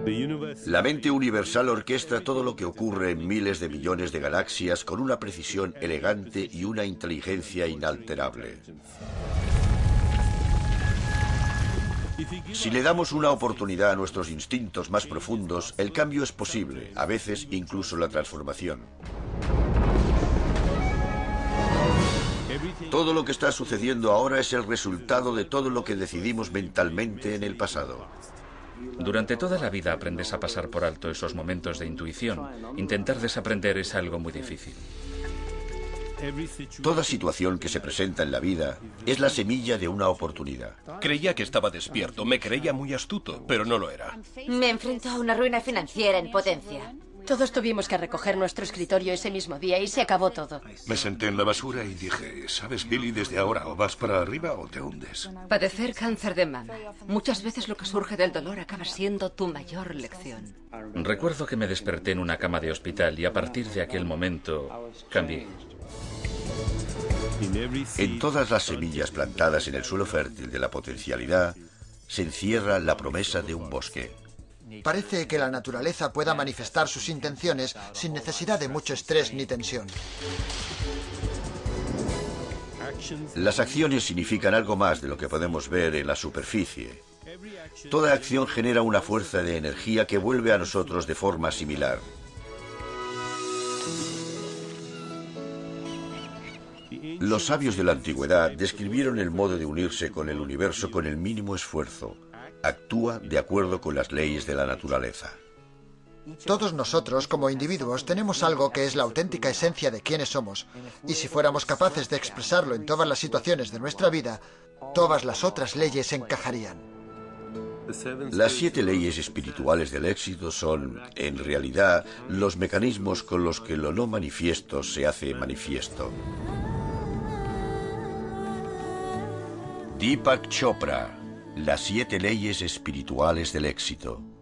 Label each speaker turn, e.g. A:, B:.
A: La mente universal orquesta todo lo que ocurre en miles de millones de galaxias con una precisión elegante y una inteligencia inalterable. Si le damos una oportunidad a nuestros instintos más profundos, el cambio es posible, a veces incluso la transformación. Todo lo que está sucediendo ahora es el resultado de todo lo que decidimos mentalmente en el pasado.
B: Durante toda la vida aprendes a pasar por alto esos momentos de intuición. Intentar desaprender es algo muy difícil.
A: Toda situación que se presenta en la vida es la semilla de una oportunidad.
C: Creía que estaba despierto, me creía muy astuto, pero no lo era.
D: Me enfrento a una ruina financiera en potencia.
E: Todos tuvimos que recoger nuestro escritorio ese mismo día y se acabó todo.
F: Me senté en la basura y dije, ¿sabes, Billy? Desde ahora o vas para arriba o te hundes.
G: Padecer cáncer de mama. Muchas veces lo que surge del dolor acaba siendo tu mayor lección.
B: Recuerdo que me desperté en una cama de hospital y a partir de aquel momento cambié.
A: En todas las semillas plantadas en el suelo fértil de la potencialidad se encierra la promesa de un bosque.
H: Parece que la naturaleza pueda manifestar sus intenciones sin necesidad de mucho estrés ni tensión.
A: Las acciones significan algo más de lo que podemos ver en la superficie. Toda acción genera una fuerza de energía que vuelve a nosotros de forma similar. Los sabios de la antigüedad describieron el modo de unirse con el universo con el mínimo esfuerzo. Actúa de acuerdo con las leyes de la naturaleza.
H: Todos nosotros, como individuos, tenemos algo que es la auténtica esencia de quiénes somos. Y si fuéramos capaces de expresarlo en todas las situaciones de nuestra vida, todas las otras leyes encajarían.
A: Las 7 leyes espirituales del éxito son, en realidad, los mecanismos con los que lo no manifiesto se hace manifiesto. Deepak Chopra, las 7 leyes espirituales del éxito.